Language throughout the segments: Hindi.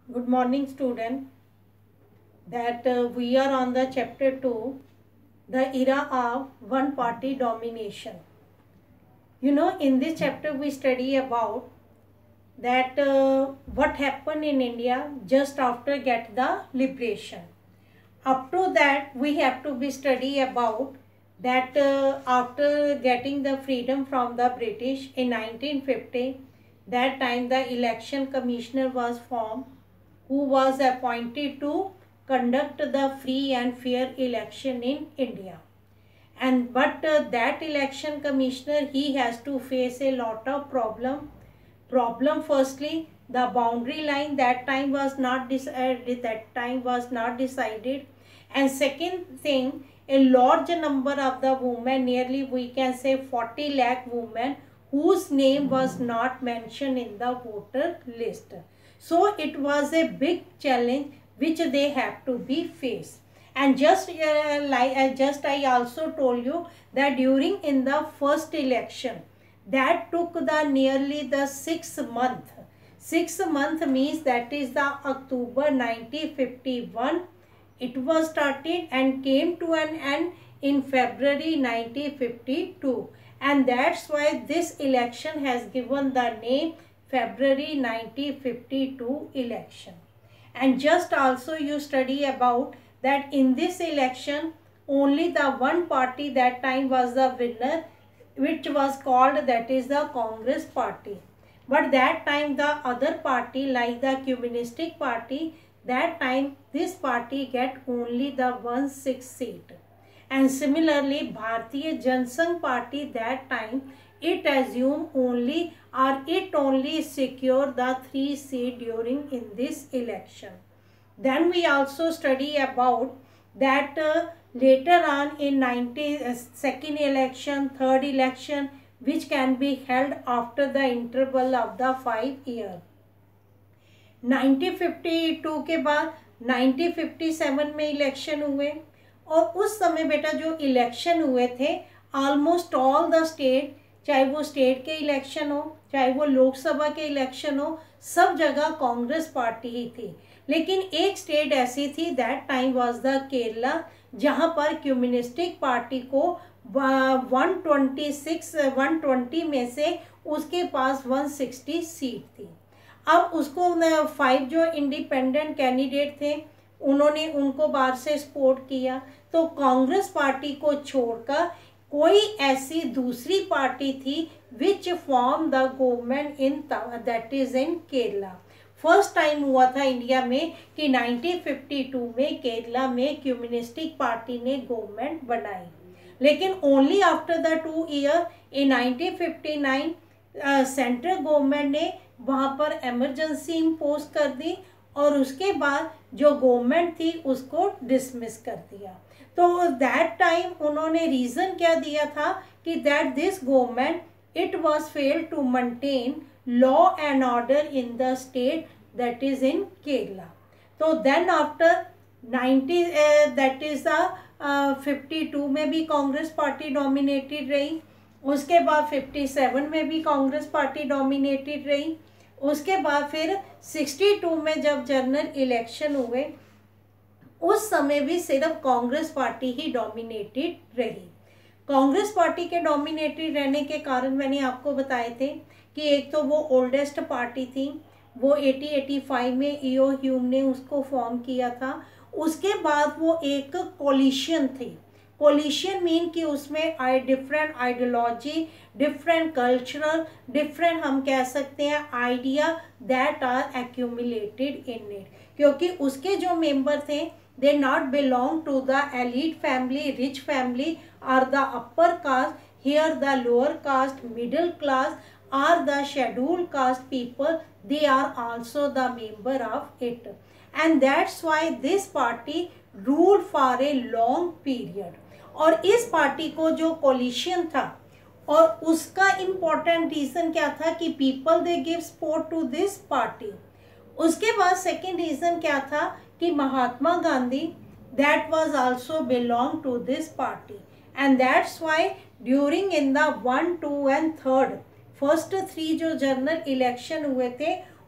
Good morning, student. That we are on the chapter 2, the era of one party domination. In this chapter we study about that what happened in India just after get the liberation. Up to that we have to be study about that after getting the freedom from the British in 1950, that time the election commissioner was formed, who was appointed to conduct the free and fair election in India. And but that election commissioner, he has to face a lot of problem. Firstly, the boundary line that time was not decided, and second thing, a large number of the women, nearly we can say 40 lakh women, whose name was not mentioned in the voter list. So it was a big challenge which they have to be faced. And just I also told you that during in the first election, that took the nearly the 6 month. 6 month means that is the October 1951. It was started and came to an end in February 1952. And that's why this election has given the name February 1952 election. And just also you study about that in this election only the one party that time was the winner, which was called, that is the Congress party. But that time the other party like the Communistic Party, that time this party get only the 1/6 seat. And similarly Bharatiya Janasangh Party, that time it assumed only it only secure the 3 seat during in this election. Then we also study about that later on in 92nd election, third election, which can be held after the interval of the 5 year. 1952 के बाद 1957 में इलेक्शन हुए, और उस समय बेटा जो इलेक्शन हुए थे ऑलमोस्ट ऑल द स्टेट, चाहे वो स्टेट के इलेक्शन हो चाहे वो लोकसभा के इलेक्शन हो, सब जगह कांग्रेस पार्टी ही थी. लेकिन एक स्टेट ऐसी थी, that time was the Kerala, जहां पर कम्युनिस्टिक पार्टी को 120 में से उसके पास 160 सीट थी. अब उसको 5 जो इंडिपेंडेंट कैंडिडेट थे उन्होंने उनको बाहर से सपोर्ट किया. तो कांग्रेस पार्टी को छोड़कर कोई ऐसी दूसरी पार्टी थी which form the government in that is in Kerala. First time हुआ था इंडिया में कि 1952 में केरला में कम्युनिस्टिक पार्टी ने गवर्नमेंट बनाई. लेकिन only after the 2 year in 1959 central government ने वहाँ पर इमरजेंसी इम्पोज कर दी, और उसके बाद जो गवर्नमेंट थी उसको डिसमिस कर दिया. तो दैट टाइम उन्होंने रीज़न क्या दिया था कि that this government it was fail to maintain law and order in the state that is in Kerala. तो then after 90 that is the 52 में भी कांग्रेस पार्टी डोमिनेटेड रही. उसके बाद 57 में भी कांग्रेस पार्टी डोमिनेटेड रही. उसके बाद फिर 62 में जब जनरल इलेक्शन हुए उस समय भी सिर्फ कांग्रेस पार्टी ही डोमिनेटेड रही. कांग्रेस पार्टी के डोमिनेटेड रहने के कारण मैंने आपको बताए थे कि एक तो वो ओल्डेस्ट पार्टी थी, वो 85 में ईओ ह्यूम ने उसको फॉर्म किया था. उसके बाद वो एक कोलिशन थी. कोलिशन मीन कि उसमें different ideology, different cultural, different हम कह सकते हैं idea that are accumulated in it. क्योंकि उसके जो मेंबर थे they not belong to the elite family, rich family or the upper caste. Here the lower caste, middle class or the scheduled caste people, they are also the member of it. And that's why this party ruled for a long period. और इस पार्टी को जो कोलिशन था, और उसका इम्पोर्टेंट रीज़न क्या था कि people they give support to this party. उसके बाद सेकेंड रीज़न क्या था कि Mahatma Gandhi that was also belong to this party. And that's why during in the 1, 2 and 3 first 3 जो जनरल इलेक्शन हुए थे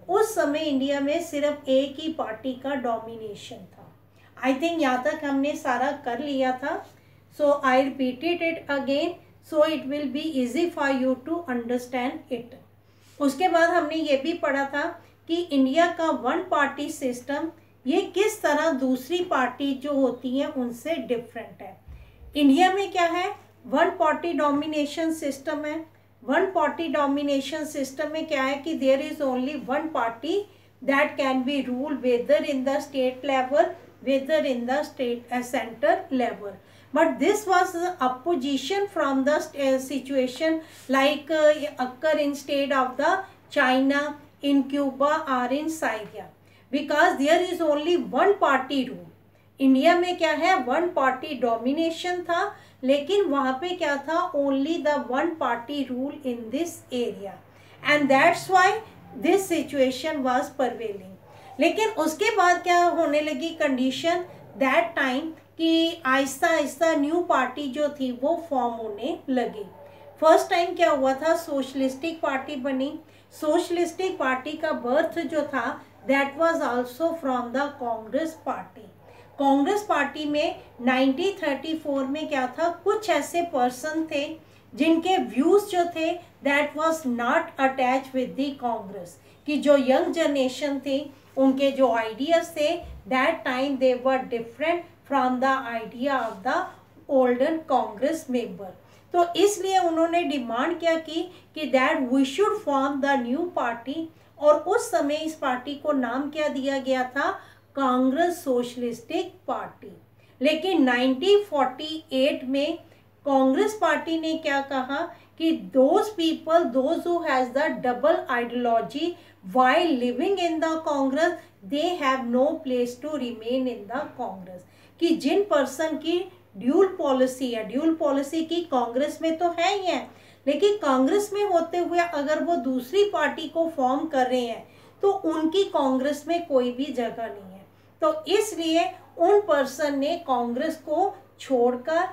उस समय इंडिया में सिर्फ एक ही पार्टी का डोमिनेशन था। आई थिंक यहाँ तक हमने सारा कर लिया था। So I repeated it again so it will be easy for you to understand it. उसके बाद हमने ये भी पढ़ा था कि इंडिया का वन पार्टी सिस्टम ये किस तरह दूसरी पार्टी जो होती हैं उनसे डिफरेंट है। इंडिया में क्या है, वन पार्टी डोमिनेशन सिस्टम है। वन पार्टी डोमिनेशन सिस्टम में क्या है कि there is only one party that can be rule whether in the state level whether in the state centre level. But this was the opposition from the situation like occur in state of the China, in Cuba or in Syria, because there is only one party rule. India में क्या है, वन पार्टी डोमिनेशन था, लेकिन वहाँ पे क्या था, only the one party rule in this area and that's why this situation was prevailing. लेकिन उसके बाद क्या होने लगी कंडीशन दैट टाइम कि आहिस्ता आहिस्ता न्यू पार्टी जो थी वो फॉर्म होने लगी। फर्स्ट टाइम क्या हुआ था, सोशलिस्टिक पार्टी बनी। सोशलिस्टिक पार्टी का बर्थ जो था that was also from the Congress party. Congress party में 1934 में क्या था, कुछ ऐसे पर्सन थे जिनके व्यूज जो थे that was not attach with the Congress, कि जो यंग जनरेशन थी उनके जो आइडियाज थे that time they were different from the idea of the olden Congress member. तो इसलिए उन्होंने डिमांड क्या की कि that we should form the new party, और उस समय इस पार्टी को नाम क्या दिया गया था, कांग्रेस सोशलिस्टिक पार्टी। लेकिन 1948 में कांग्रेस पार्टी ने क्या कहा कि those people those who has the double ideology while living in the Congress they have no place to remain in the Congress, कि जिन पर्सन की ड्यूल पॉलिसी है, ड्यूल पॉलिसी की कांग्रेस में तो है ही है, लेकिन कांग्रेस में होते हुए अगर वो दूसरी पार्टी को फॉर्म कर रहे हैं तो उनकी कांग्रेस में कोई भी जगह नहीं है। तो इसलिए उन पर्सन ने कांग्रेस को छोड़कर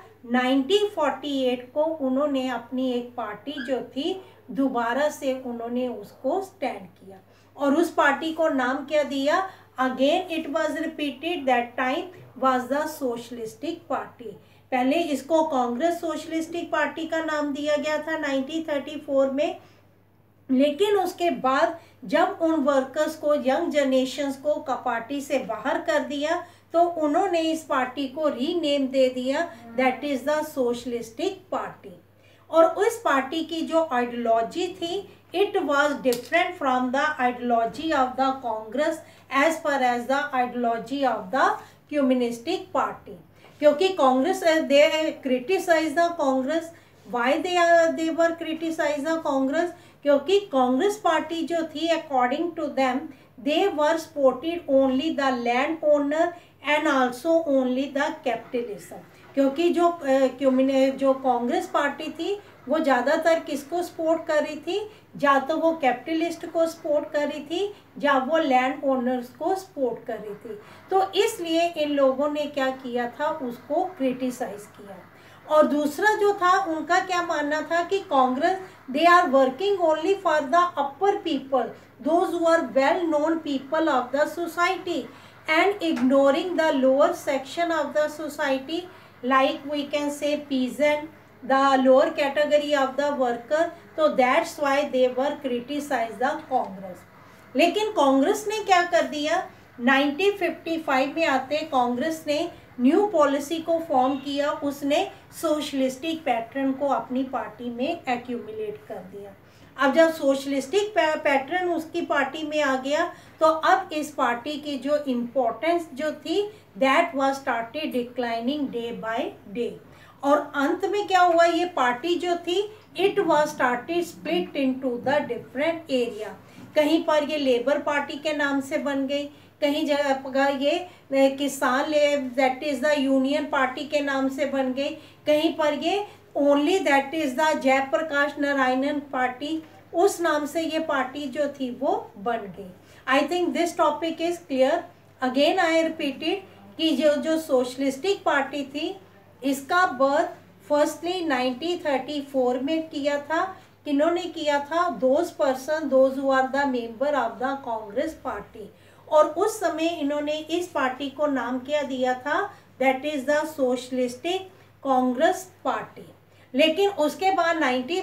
1948 को उन्होंने अपनी एक पार्टी जो थी दोबारा से उन्होंने उसको स्टैंड किया, और उस पार्टी को नाम क्या दिया, again it was repeated that time was the socialistic party. पहले इसको कांग्रेस सोशलिस्टिक पार्टी का नाम दिया गया था 1934 में, लेकिन उसके बाद जब उन वर्कर्स को, यंग जनरेशंस को पार्टी से बाहर कर दिया तो उन्होंने इस पार्टी को रीनेम दे दिया that is the socialistic party. और उस पार्टी की जो आइडियोलॉजी थी it was different from the ideology of the Congress as per as the ideology of the communistic party, क्योंकि Congress they criticize the Congress. Why they were criticize the Congress, क्योंकि कांग्रेस पार्टी जो थी according to them they were supported only the land owner and also only the capitalism, क्योंकि जो कांग्रेस पार्टी थी वो ज़्यादातर किसको सपोर्ट कर रही थी, या तो वो कैपिटलिस्ट को सपोर्ट कर रही थी या वो लैंड ओनर्स को सपोर्ट कर रही थी। तो इसलिए इन लोगों ने क्या किया था, उसको क्रिटिसाइज किया। और दूसरा जो था उनका क्या मानना था कि Congress they are working only for the upper people, those who are well known people of the society and ignoring the lower section of the society like we can say peasant, the lower category of the worker, so that's why they were criticized the Congress। लेकिन कांग्रेस ने क्या कर दिया, 1955 में आते कांग्रेस ने न्यू पॉलिसी को फॉर्म किया, उसने सोशलिस्टिक पैटर्न को अपनी पार्टी में एक्यूमुलेट कर दिया। अब जब सोशलिस्टिक पैटर्न उसकी पार्टी में आ गया तो अब इस पार्टी की जो इम्पोर्टेंस जो थी that was started declining day by day, और अंत में क्या हुआ, ये पार्टी जो थी it was started split into the different area. कहीं पर ये लेबर पार्टी के नाम से बन गई, कहीं जगह ये किसान that is the union party के नाम से बन गई, कहीं पर ये only that is the Jayaprakash Narayanan party, उस नाम से ये पार्टी जो थी वो बन गई। I think this topic is clear. Again I repeated कि जो सोशलिस्टिक पार्टी थी इसका बर्थ फर्स्टली 1934 में किया था किन्होंने किया था? Those who are the member of the Congress party. और उस समय इन्होंने इस पार्टी को नाम क्या दिया था? That is the socialistic Congress party. लेकिन उसके बाद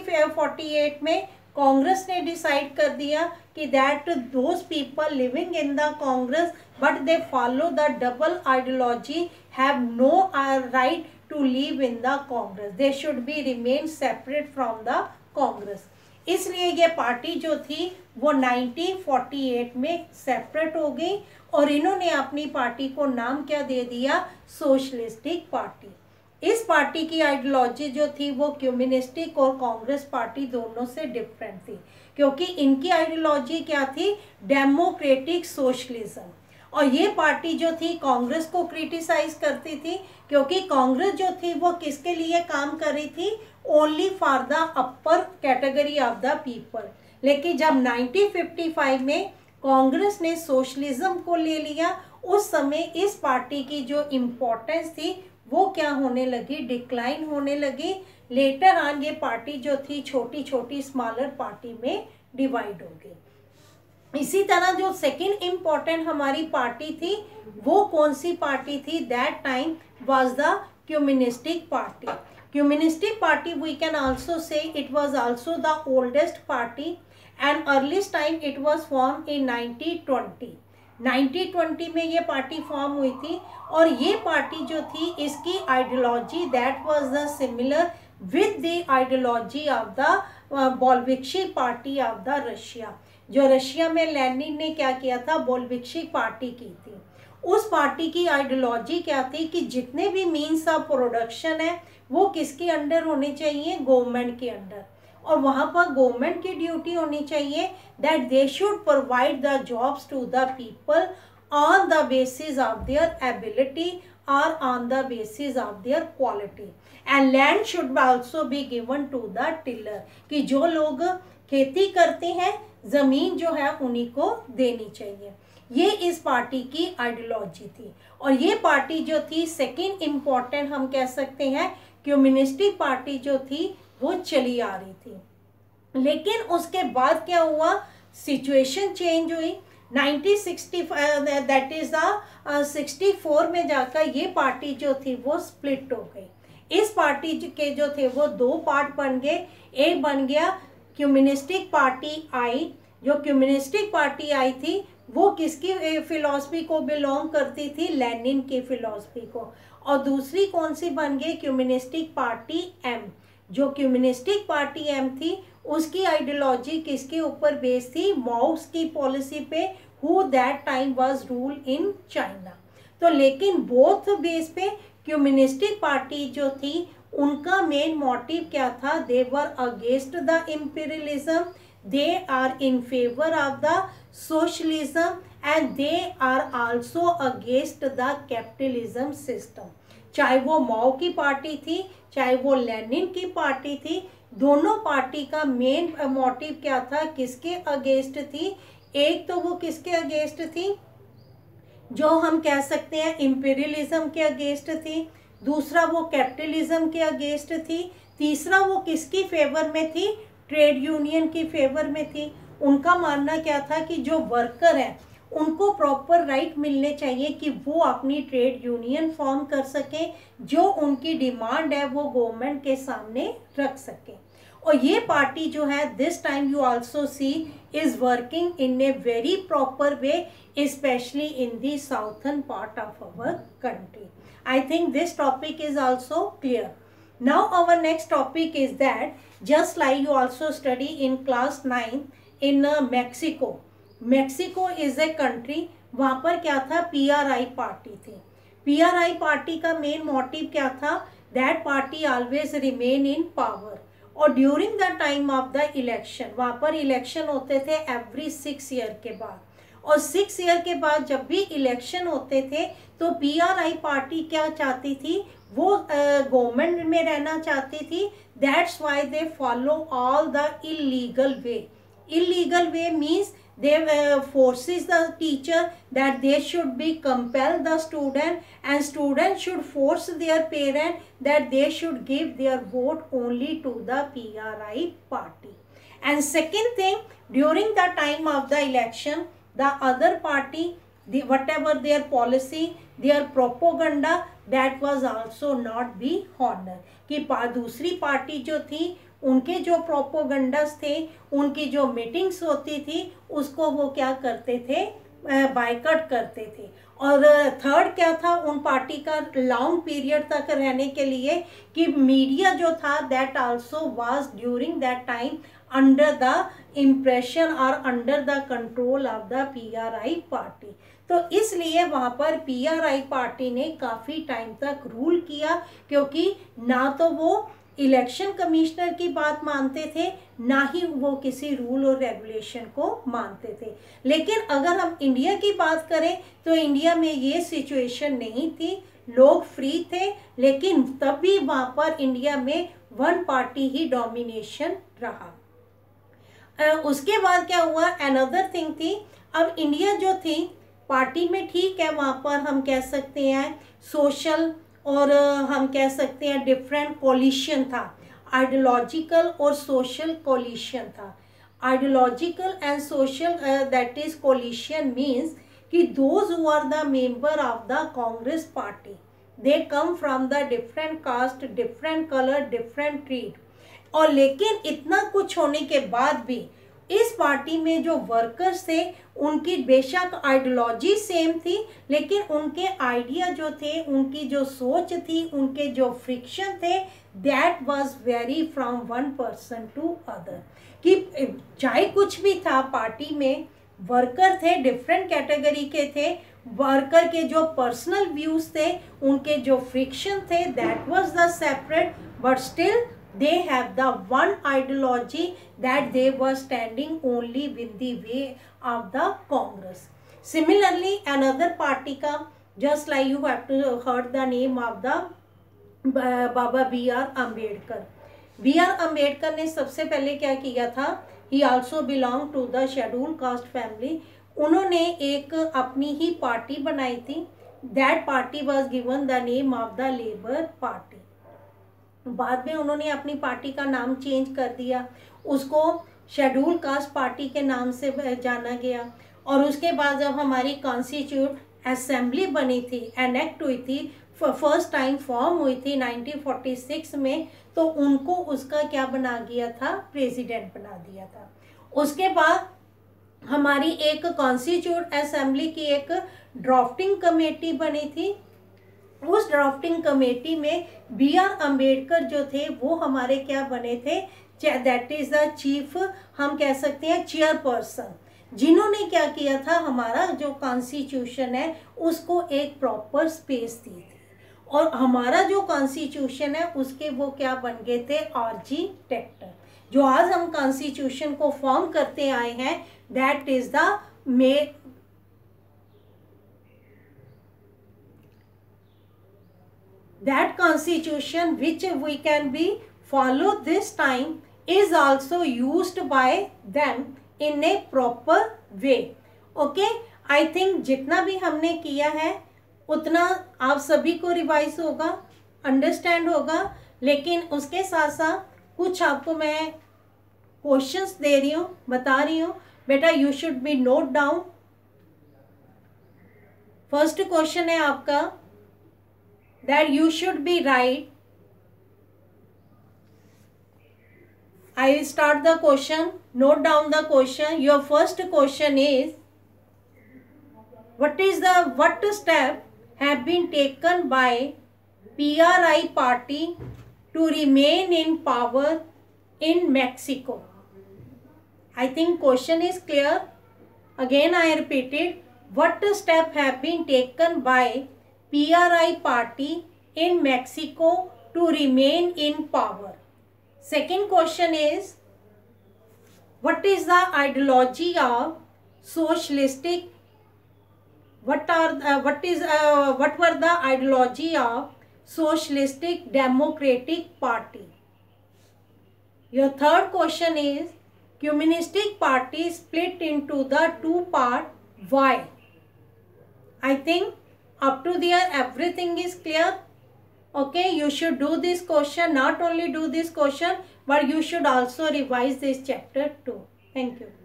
1948 में कांग्रेस ने डिसाइड कर दिया कि that those people living in the Congress but they follow the double ideology have no right to live in the Congress, they should be remain separate from the Congress. इसलिए ये पार्टी जो थी वो 1948 में सेपरेट हो गई और इन्होंने अपनी पार्टी को नाम क्या दे दिया? Socialistic party. इस पार्टी की आइडियोलॉजी जो थी वो कम्युनिस्टिक और कांग्रेस पार्टी दोनों से डिफरेंट थी, क्योंकि इनकी आइडियोलॉजी क्या थी? Democratic socialism. और ये पार्टी जो थी कांग्रेस को क्रिटिसाइज करती थी, क्योंकि कांग्रेस जो थी वो किसके लिए काम कर रही थी? Only for the upper category of the people. लेकिन जब 1955 में कांग्रेस ने सोशलिज्म को ले लिया, उस समय इस पार्टी की जो इम्पोर्टेंस थी वो क्या होने लगी? डिक्लाइन होने लगी। लेटर ऑन ये पार्टी जो थी छोटी छोटी स्मॉलर पार्टी में डिवाइड हो गई। इसी तरह जो सेकंड इम्पोर्टेंट हमारी पार्टी थी वो कौन सी पार्टी थी? That time was the communistic party. Communistic party we can also say it was also the oldest party and earliest time it was form in 1920। 1920 में ये पार्टी फॉर्म हुई थी और ये पार्टी जो थी इसकी ideology that was the similar with the ideology of the Bolshevik party of the Russia. जो रशिया में लेनिन ने क्या किया था? बोल्शेविक पार्टी की थी। उस पार्टी की आइडियोलॉजी क्या थी कि जितने भी मीन्स ऑफ प्रोडक्शन है वो किसके अंडर होने चाहिए? गवर्नमेंट के अंडर। और वहाँ पर गवर्नमेंट की ड्यूटी होनी चाहिए that they should provide the jobs to the people on the basis of their ability और on the basis of their quality. And land should also be given to the tiller, कि जो लोग खेती करते हैं जमीन जो है उन्हीं को देनी चाहिए। ये इस पार्टी की आइडियोलॉजी थी। और ये पार्टी जो थी सेकेंड इम्पॉर्टेंट हम कह सकते हैं, कम्युनिस्टिक पार्टी जो थी वो चली आ रही थी। लेकिन उसके बाद क्या हुआ? सिचुएशन चेंज हुई। 1965 दैट इज द 64 में जाकर ये पार्टी जो थी वो स्प्लिट हो गई। इस पार्टी के जो थे वो दो पार्ट बन गए। एक बन गया कम्युनिस्टिक पार्टी आई। जो कम्युनिस्टिक पार्टी आई थी वो किसकी फिलॉसफी को बिलोंग करती थी? लेनिन की फिलॉसफी को। और दूसरी कौन सी बन गई? Communistic party M. जो कम्युनिस्टिक पार्टी एम थी उसकी आइडियोलॉजी किसके ऊपर बेस्ड थी? माओस की पॉलिसी पे, who that time was rule in China. तो लेकिन बोथ बेस पे कम्युनिस्टिक पार्टी जो थी उनका मेन मोटिव क्या था? They were against the imperialism, they are in favour of the socialism and they are also against the capitalism system। चाहे वो माओ की पार्टी थी चाहे वो लेनिन की पार्टी थी, दोनों पार्टी का मेन मोटिव क्या था? किसके अगेंस्ट थी? एक तो वो किसके अगेंस्ट थी? जो हम कह सकते हैं इंपीरियलिज्म के अगेंस्ट थी। दूसरा वो कैपिटलिज्म के अगेंस्ट थी। तीसरा वो किसकी फेवर में थी? ट्रेड यूनियन की फेवर में थी। उनका मानना क्या था कि जो वर्कर हैं उनको प्रॉपर राइट मिलने चाहिए कि वो अपनी ट्रेड यूनियन फॉर्म कर सकें, जो उनकी डिमांड है वो गवर्नमेंट के सामने रख सकें। और ये पार्टी जो है this time you also see is working in a very proper way, especially in the southern part of our country. I think this topic is also clear. Now our next topic is that just like you also study in class 9 in Mexico. Mexico is a country, वहाँ पर क्या था? PRI पार्टी थी। PRI पार्टी का मेन मोटिव क्या था? That party always remain in power। और during the time of the election, वहाँ पर इलेक्शन होते थे एवरी 6 ईयर के बाद। और 6 ईयर के बाद जब भी इलेक्शन होते थे तो PRI पार्टी क्या चाहती थी? वो गवर्नमेंट में रहना चाहती थी। That's why they follow all the illegal way. Illegal way means they forces the teacher that they should be compel the student, and student should force their parent that they should give their vote only to the PRI party. And second thing, during the time of the election, the other party, whatever their policy, their propaganda, that was also not be honored. कि दूसरी पार्टी जो थी, उनके जो प्रोपोगंडास थे, उनकी जो मीटिंग्स होती थी, उसको वो क्या करते थे, बाइकआउट करते थे. और थर्ड क्या था उन पार्टी का लॉन्ग पीरियड तक रहने के लिए, कि मीडिया जो था that also was during that time under the impression और under the control of the PRI party. तो इसलिए वहाँ पर PRI पार्टी ने काफ़ी टाइम तक रूल किया, क्योंकि ना तो वो इलेक्शन कमिश्नर की बात मानते थे, ना ही वो किसी रूल और रेगुलेशन को मानते थे. लेकिन अगर हम इंडिया की बात करें तो इंडिया में ये सिचुएशन नहीं थी, लोग फ्री थे, लेकिन तब भी वहाँ पर इंडिया में वन पार्टी ही डोमिनेशन रहा. उसके बाद क्या हुआ, अनदर थिंग थी, अब इंडिया जो थी पार्टी में ठीक है, वहाँ पर हम कह सकते हैं सोशल और हम कह सकते हैं डिफरेंट कोलिशन था, आइडियोलॉजिकल और सोशल कोलिशन था. Ideological and social that is coalition means कि those who are the member of the Congress party, they come from the different caste, different colour, different creed. और लेकिन इतना कुछ होने के बाद भी इस पार्टी में जो वर्कर्स थे, उनकी बेशक आइडियोलॉजी सेम थी, लेकिन उनके आइडिया जो थे, उनकी जो सोच थी, उनके जो फ्रिक्शन थे, that was very from one person to other. कि चाहे कुछ भी था पार्टी में, वर्कर थे, डिफरेंट कैटेगरी के थे, वर्कर के जो पर्सनल व्यूज थे, उनके जो फ्रिक्शन थे, that was the separate, but still they have the one ideology that they were standing only with the way of the Congress. Similarly, another party ka, just like you have to heard the name of the Baba B.R. Ambedkar. B.R. Ambedkar ने सबसे पहले क्या किया था, he also belonged to the scheduled caste family. उन्होंने एक अपनी ही पार्टी बनाई थी, that party was given the name of the Labour Party. बाद में उन्होंने अपनी पार्टी का नाम चेंज कर दिया, उसको शेड्यूल कास्ट पार्टी के नाम से जाना गया. और उसके बाद जब हमारी कॉन्स्टिट्यूट असेंबली बनी थी, एनेक्ट हुई थी, फर्स्ट टाइम फॉर्म हुई थी 1946 में, तो उनको उसका क्या बना गया था, प्रेसिडेंट बना दिया था. उसके बाद हमारी एक कॉन्स्टिट्यूट असेंबली की एक ड्राफ्टिंग कमेटी बनी थी. उस ड्राफ्टिंग कमेटी में B.R. अम्बेडकर जो थे वो हमारे क्या बने थे, दैट इज द चीफ, हम कह सकते हैं चेयरपर्सन, जिन्होंने क्या किया था, हमारा जो कॉन्स्टिट्यूशन है उसको एक प्रॉपर स्पेस दी थी. और हमारा जो कॉन्स्टिट्यूशन है उसके वो क्या बन गए थे, आर्किटेक्ट. जो आज हम कॉन्स्टिट्यूशन को फॉर्म करते आए हैं, that is the that constitution which we can be follow this time is also used by them in a proper way. Okay, I think जितना भी हमने किया है उतना आप सभी को रिवाइज होगा, अंडरस्टैंड होगा, लेकिन उसके साथ साथ कुछ आपको मैं क्वेश्चंस दे रही हूँ, बता रही हूँ, बेटा you should be note down. First question है आपका, that you should be right. I will start the question. Note down the question. Your first question is, what step have been taken by PRI party to remain in power in Mexico? I think question is clear. Again I repeat it. What step have been taken by PRI party in Mexico to remain in power? Second question is, what is the ideology of socialistic? What were the ideology of socialistic democratic party? Your third question is, communistic party split into the two part. Why? I think up to there everything is clear. Okay, you should do this question, not only do this question but you should also revise this chapter too. Thank you.